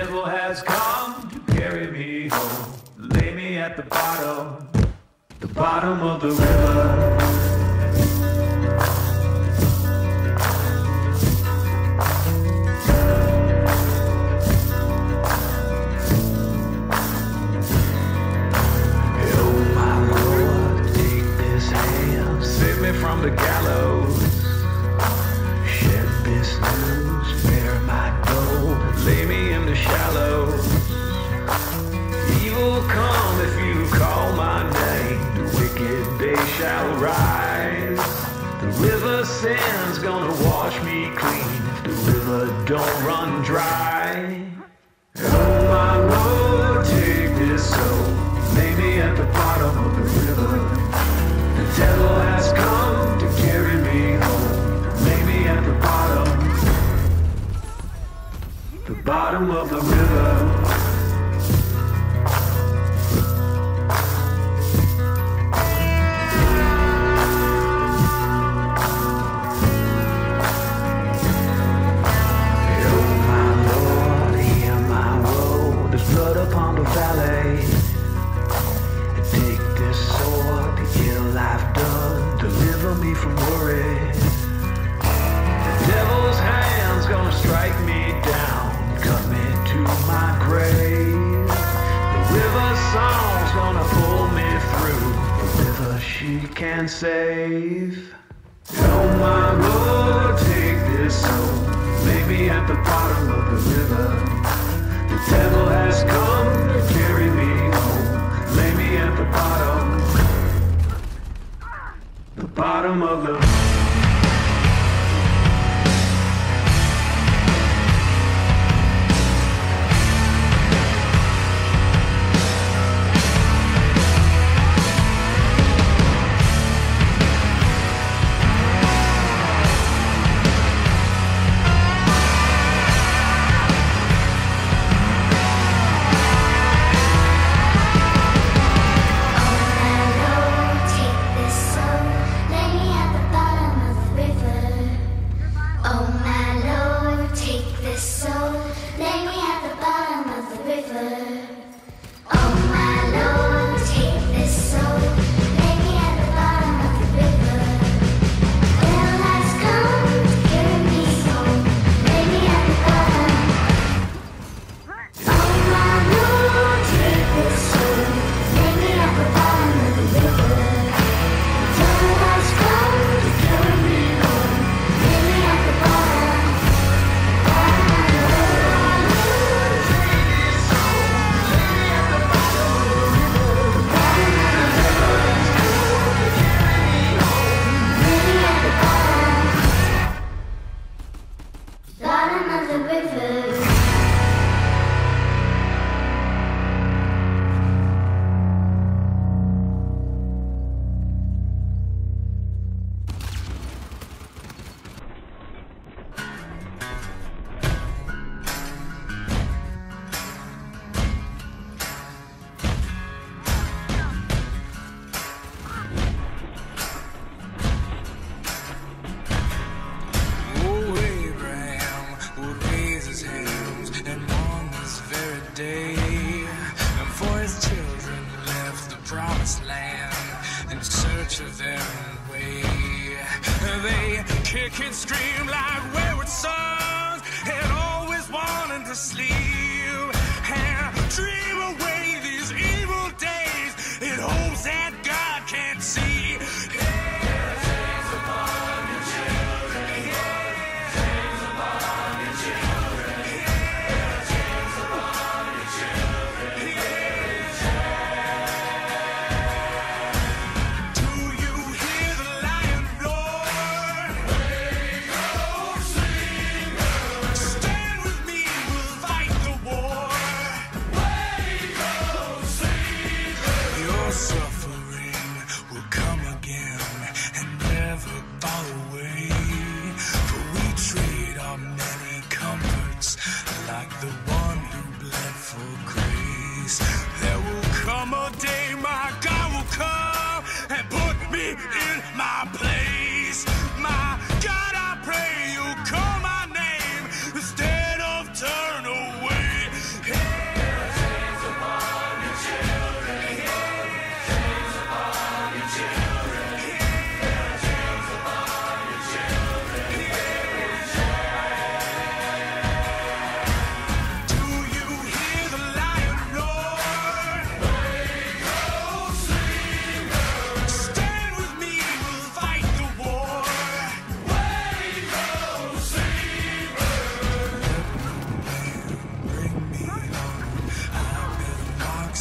devil has come to carry me home. Lay me at the bottom of the river. From the gallows, shed this news, bear my gold, lay me in the shallows. Evil come if you call my name, the wicked day shall rise. The river sand's gonna wash me clean if the river don't run dry. Oh my Lord, take this soul, lay me at the bottom of the river. The devil has come to carry me home. Lay me at the bottom of the river. Oh my Lord, hear my woe. There's blood upon the valley. Take this sword, the ill I've done, deliver me from worry. The devil's hand's gonna strike me down, cut me to my grave. The river song's gonna pull me through, the river she can save. Oh my Lord, take this soul, lay me at the bottom of the river. The devil has come to carry me home. Lay me at the bottom of the kick and scream like wayward sons, and always wanting to sleep and dream away these evil days in hopes that God can't see.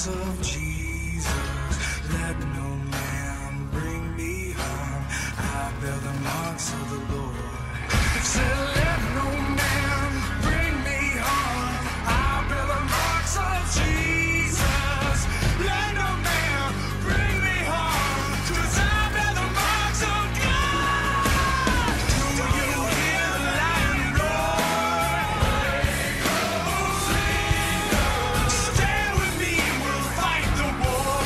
marks of Jesus. Let no man bring me harm. I bear the marks of the Lord. Said, let no man bring me harm. I bear the marks of Jesus. Let no man bring me harm, 'cause I bear the marks of God. Do you hear the lion roar? Stand with me, we'll fight the war.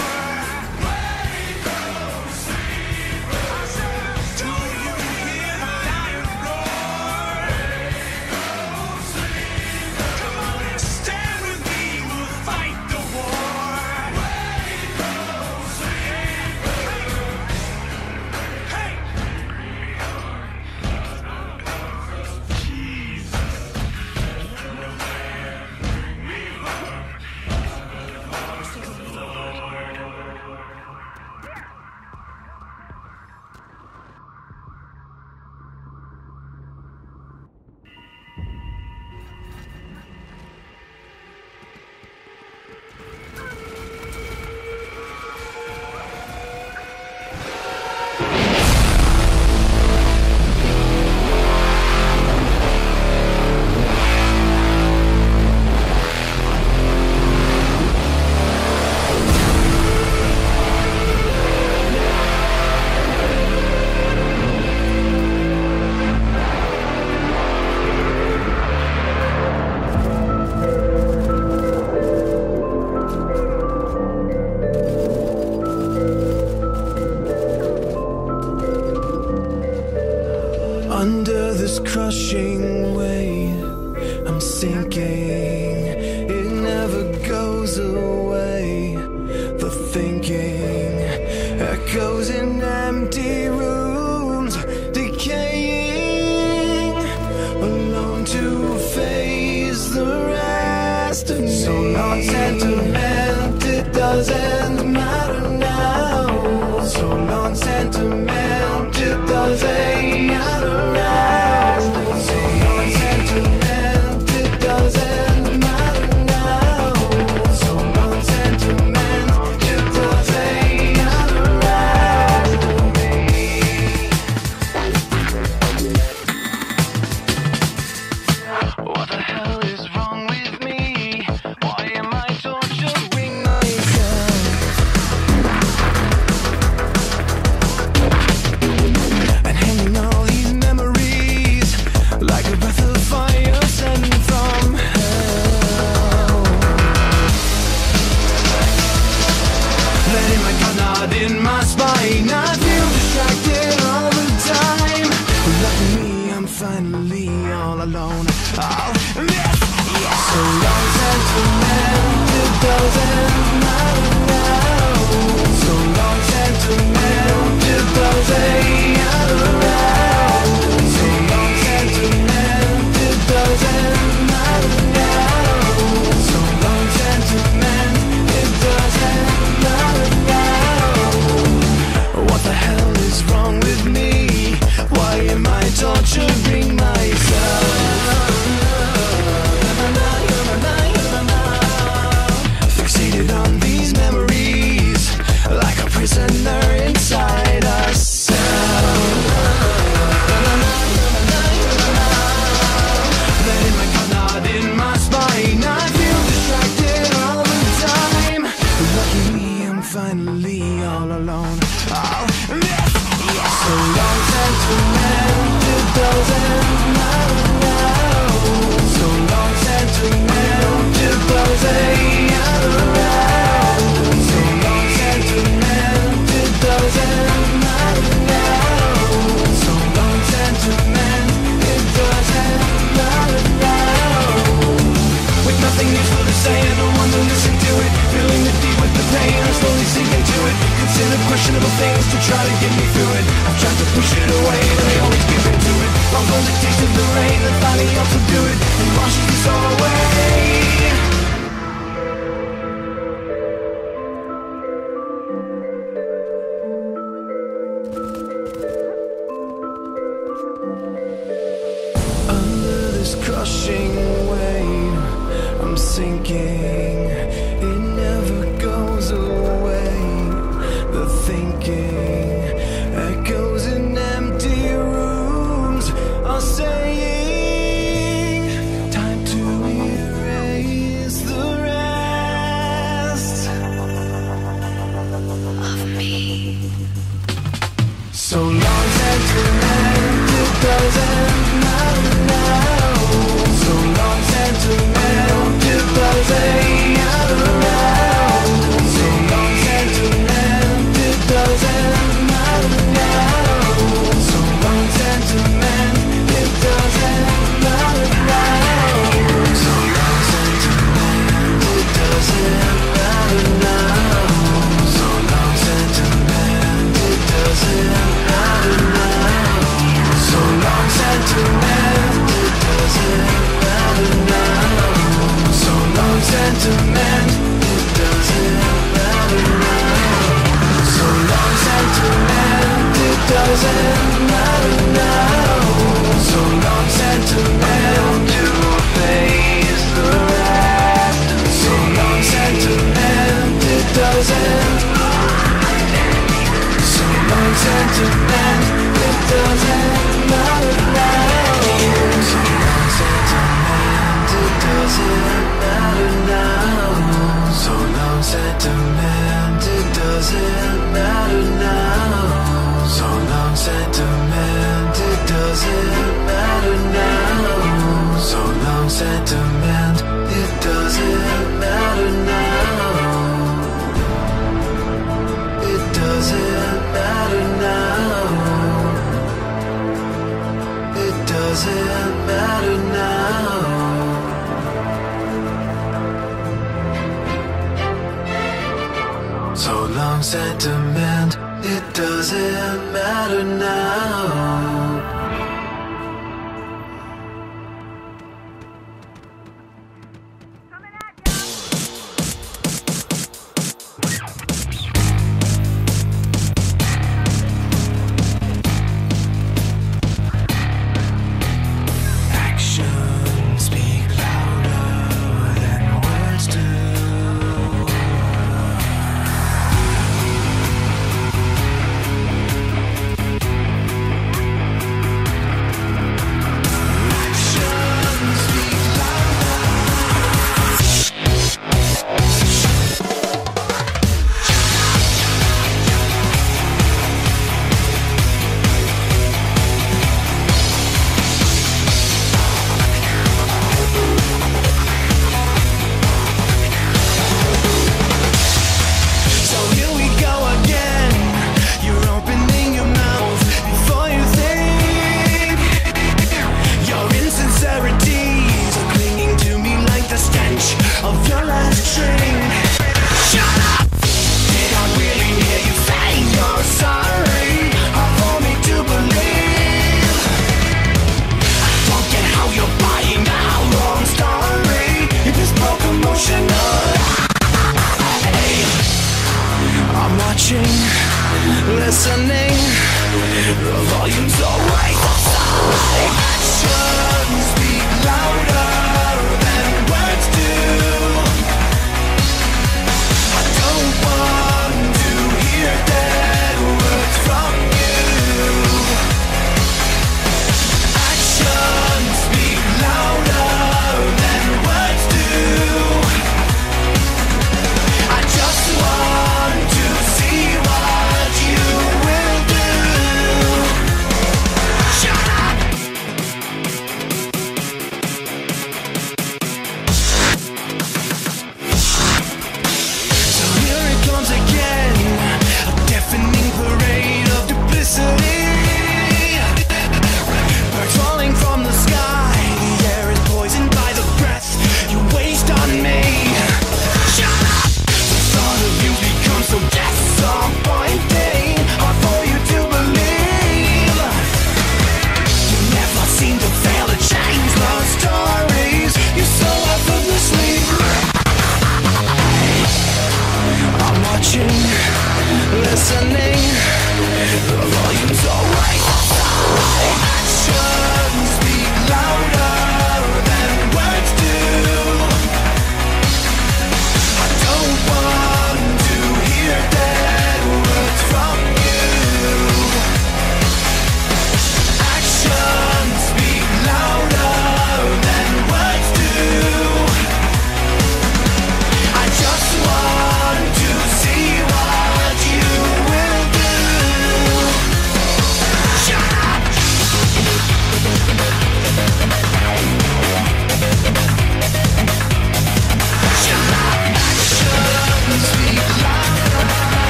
I said, do you hear the lion roar? Come on, stand with me, we'll fight the war. Hey! Under this crushing weight, I'm sinking. It never goes away. The thinking echoes in empty rooms, decaying, alone to face the rest of me. So long sentiment, it doesn't matter now. So long sentiment, it doesn't matter now. So long sentiment, it doesn't matter now. So long sentiment, it doesn't matter now. What the hell is wrong with me? Why am I torturing myself? And hanging all these memories like a breath of fire sent from hell. Letting my gut knot in my spine, I feel distracted all the time. Look at me, I'm finally all alone. So long sentiment, it doesn't matter now. So long sentiment, it doesn't matter now. So long sentiment, it doesn't matter now. So long sentiment, it doesn't matter now. What the hell is wrong with me? Why am I torturing myself? Fixated on these memories, like a prisoner inside a cell. Letting my gut knot in my spine, I feel distracted all the time. Lucky me, I'm finally all alone. So long sentiment, it doesn't matter now. So long sentiment, it doesn't matter now. So long sentiment, it doesn't matter now. So long sentiment, it doesn't matter now. With nothing useful to say and no one to listen to it, feeling the deep with the pain, I'm slowly sinking to it. Consider questionable things to try to get me through it. I've tried to push it away, but I always give into it. Long for the taste of the rain, and finally I'll subdue it and wash this all away. Under this crushing weight, I'm sinking. It never goes talking. Echoes in empty rooms are saying, time to erase the rest of me. So long sentiment, it doesn't matter now. So long sentiment, it doesn't matter now. So long sentiment, it doesn't matter now. So long sentiment, it doesn't matter now. So long sentiment, it doesn't matter now. So long sentiment, it doesn't matter now. So long sentiment, it doesn't matter now. So long sentiment, it doesn't matter now. So long sentiment, it doesn't matter now. So long sentiment, to face the rest. So long sentiment, it doesn't. So long sentiment, it doesn't matter now. So long sentiment, it doesn't matter now. So long sentiment, it doesn't matter now. So long sentiment, it doesn't matter now. So long sentiment, it doesn't matter now. It doesn't matter now. It doesn't matter now. So long sentiment, it doesn't matter now.